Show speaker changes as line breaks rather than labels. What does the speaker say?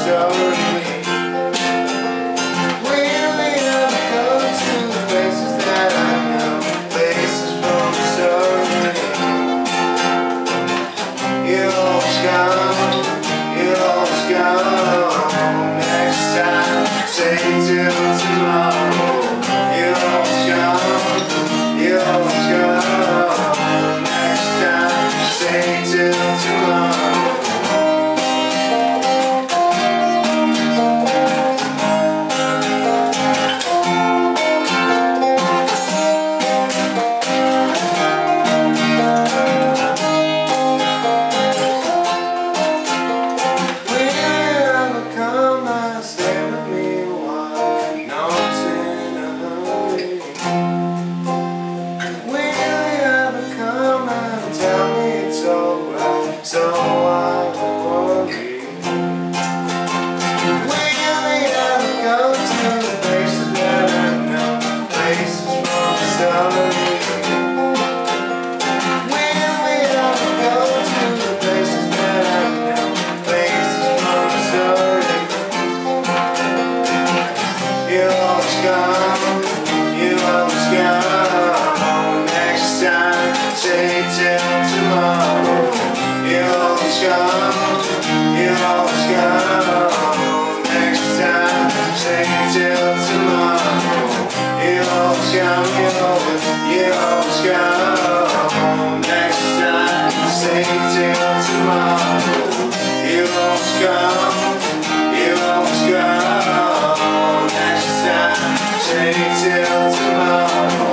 sorry. Really never go to the places that I know, places from sorry. You're always gone, you're always gone. Next time, say till tomorrow. You're always gone, you're always gone. Next time, say till tomorrow. So I don't worry. Really ever go to the places that I know, places from the story. Really ever go to the places that I know, places from the story. You're always gone, you're always gone. Next time, say till tomorrow. You're always gone, you're always gone. Next time, say till tomorrow. You're always gone, you're always gone. Next time, say till tomorrow. You're always gone, you're always gone. Next time, say till tomorrow.